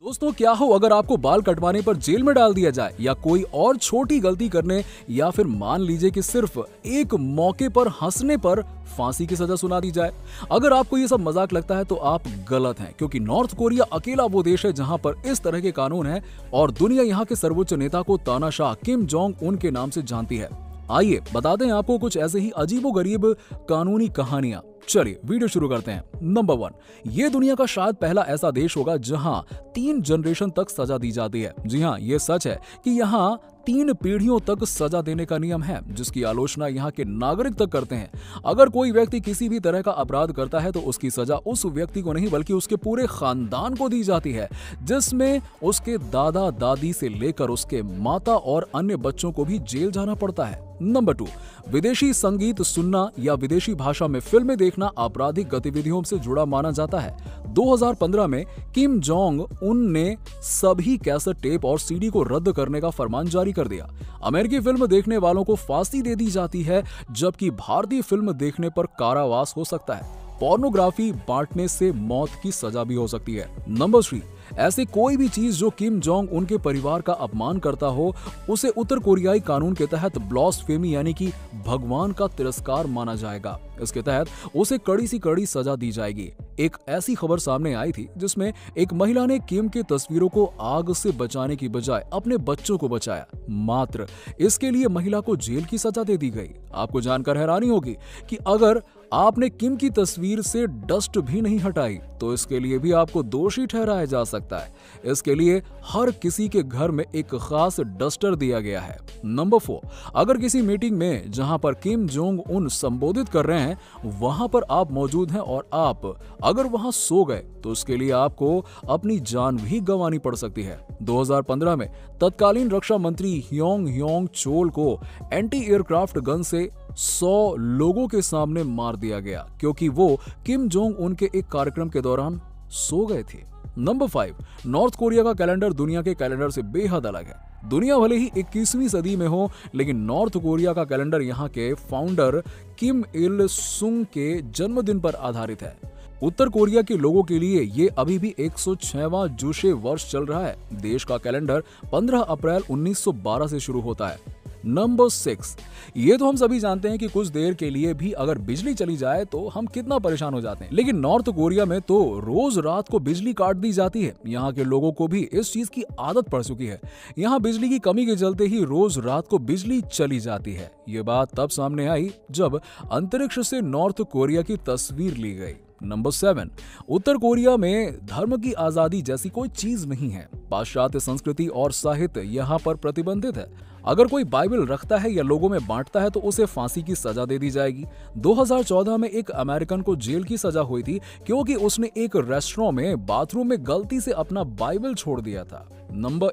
दोस्तों, क्या हो अगर आपको बाल कटवाने पर जेल में डाल दिया जाए या कोई और छोटी गलती करने या फिर मान लीजिए कि सिर्फ एक मौके पर हंसने पर फांसी की सजा सुना दी जाए। अगर आपको ये सब मजाक लगता है तो आप गलत हैं, क्योंकि नॉर्थ कोरिया अकेला वो देश है जहां पर इस तरह के कानून हैं और दुनिया यहां के सर्वोच्च नेता को तानाशाह किम जोंग उन के नाम से जानती है। आइए बताते हैं आपको कुछ ऐसे ही अजीबोगरीब कानूनी कहानियां। चलिए वीडियो शुरू करते हैं। नंबर 1, ये दुनिया का शायद पहला ऐसा देश होगा जहां 3 जनरेशन तक सजा दी जाती है। जी हां, ये सच है कि यहाँ 3 पीढ़ियों तक सजा देने का नियम है, जिसकी आलोचना यहाँ के नागरिक तक करते हैं। अगर कोई व्यक्ति किसी भी तरह का अपराध करता है तो उसकी सजा उस व्यक्ति को नहीं बल्कि उसके पूरे खानदान को दी जाती है, जिसमें उसके दादा दादी से लेकर उसके माता और अन्य बच्चों को भी जेल जाना पड़ता है। नंबर 2, विदेशी संगीत सुनना या विदेशी भाषा में फिल्में देखना आपराधिक गतिविधियों से जुड़ा माना जाता है। 2015 में किम जोंग उन ने सभी कैसेट टेप और सीडी को रद्द करने का फरमान जारी कर दिया। अमेरिकी फिल्म देखने वालों को फांसी दे दी जाती है, जबकि भारतीय फिल्म देखने पर कारावास हो सकता है। पोर्नोग्राफी बांटने से मौत की सजा भी हो सकती है। नंबर 3, ऐसी कोई भी चीज जो किम जोंग उनके परिवार का अपमान करता हो, उसे उत्तर कोरियाई कानून के तहत ब्लास्फेमी यानी कि भगवान का तिरस्कार माना जाएगा। इसके तहत उसे कड़ी सी कड़ी सजा दी जाएगी। एक ऐसी खबर सामने आई थी जिसमें एक महिला ने किम की तस्वीरों को आग से बचाने की बजाय अपने बच्चों को बचाया। मात्र इसके लिए महिला को जेल की सजा दे दी गई। आपको जानकर हैरानी होगी कि अगर आपने किम की तस्वीर से डस्ट भी नहीं हटाई तो इसके लिए भी आपको दोषी ठहराया जा सकता है। इसके लिए हर किसी के घर में एक खास डस्टर दिया गया है। नंबर 4, अगर किसी मीटिंग में जहां पर किम जोंग उन संबोधित कर रहे हैं वहां पर आप मौजूद हैं और आप अगर वहां सो गए तो उसके लिए आपको अपनी जान भी गंवानी पड़ सकती है। 2015 में तत्कालीन रक्षा मंत्री ह्योंग ह्योंग चोल को एंटी एयरक्राफ्ट गन से 100 लोगों के सामने मार दिया गया क्योंकि वो किम जोंग उन के एक कार्यक्रम के दौरान सो गए थे। नंबर 5, नॉर्थ कोरिया का कैलेंडर दुनिया के कैलेंडर से बेहद अलग है। दुनिया भले ही 21वीं सदी में हो, लेकिन नॉर्थ कोरिया का कैलेंडर यहाँ के फाउंडर किम इल सुंग के जन्मदिन पर आधारित है। उत्तर कोरिया के लोगों के लिए ये अभी भी 106वां जुशे वर्ष चल रहा है। देश का कैलेंडर 15 अप्रैल 1912 से शुरू होता है। नंबर 6, ये तो हम सभी जानते हैं कि कुछ देर के लिए भी अगर बिजली चली जाए तो हम कितना परेशान हो जाते हैं, लेकिन नॉर्थ कोरिया में तो रोज रात को बिजली काट दी जाती है। यहाँ के लोगों को भी इस चीज की आदत पड़ चुकी है। यहाँ बिजली की कमी के चलते ही रोज रात को बिजली चली जाती है। ये बात तब सामने आई जब अंतरिक्ष से नॉर्थ कोरिया की तस्वीर ली गई। नंबर 7, उत्तर कोरिया में धर्म की आजादी जैसी कोई चीज नहीं है। पाश्चात्य संस्कृति और साहित्य यहाँ पर प्रतिबंधित है। अगर कोई बाइबल रखता है या लोगों में बांटता है तो उसे फांसी की सजा दे दी जाएगी। 2014 में एक अमेरिकन को जेल की सजा हुई थी क्योंकि उसने एक रेस्टोरेंट में बाथरूम में गलती से अपना बाइबल छोड़ दिया था। नंबर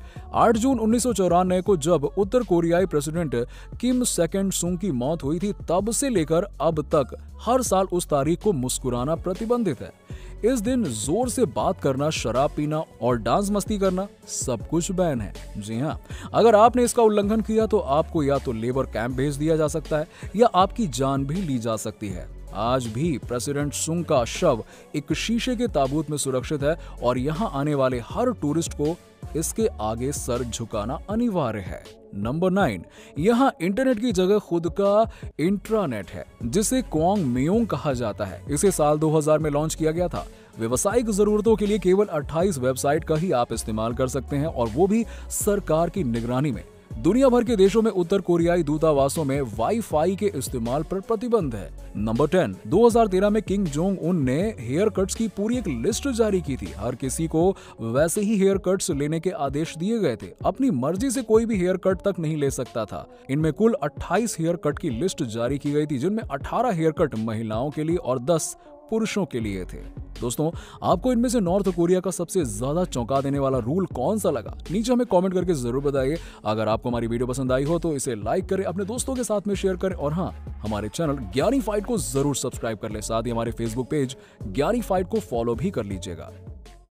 8 जून 1994 को जब उत्तर कोरियाई प्रेसिडेंट किम सेकेंड सुंग की मौत हुई थी, तब से लेकर अब तक हर साल उस तारीख को मुस्कुराना प्रतिबंधित है। इस दिन जोर से बात करना, शराब पीना और डांस मस्ती करना सब कुछ बैन है। जी हाँ, अगर आपने इसका उल्लंघन किया तो आपको या तो लेबर कैंप भेज दिया जा सकता है या आपकी जान भी ली जा सकती है। आज भी प्रेसिडेंट सुंग का शव एक शीशे के ताबूत में सुरक्षित है और यहाँ आने वाले हर टूरिस्ट को इसके आगे सर झुकाना अनिवार्य है। नंबर 9, यहाँ इंटरनेट की जगह खुद का इंट्रानेट है, जिसे क्वांग म्योंग कहा जाता है। इसे साल 2000 में लॉन्च किया गया था। व्यवसायिक जरूरतों के लिए केवल 28 वेबसाइट का ही आप इस्तेमाल कर सकते हैं और वो भी सरकार की निगरानी में। दुनिया भर के देशों में उत्तर कोरियाई दूतावासों में वाईफाई के इस्तेमाल पर प्रतिबंध है। नंबर 10, 2013 में किम जोंग उन ने हेयर कट्स की पूरी एक लिस्ट जारी की थी। हर किसी को वैसे ही हेयर कट्स लेने के आदेश दिए गए थे। अपनी मर्जी से कोई भी हेयर कट तक नहीं ले सकता था। इनमें कुल 28 हेयर कट की लिस्ट जारी की गई थी, जिनमें 18 हेयर कट महिलाओं के लिए और 10 पुरुषों के लिए थे। दोस्तों, आपको इनमें से नॉर्थ कोरिया का सबसे ज्यादा चौंका देने वाला रूल कौन सा लगा? नीचे हमें कमेंट करके जरूर बताइए। अगर आपको हमारी वीडियो पसंद आई हो तो इसे लाइक करें, अपने दोस्तों के साथ में शेयर करें और हाँ, हमारे चैनल ज्ञानी फाइट को जरूर सब्सक्राइब कर ले। साथ ही हमारे फेसबुक पेज ज्ञानी फाइट को फॉलो भी कर लीजिएगा।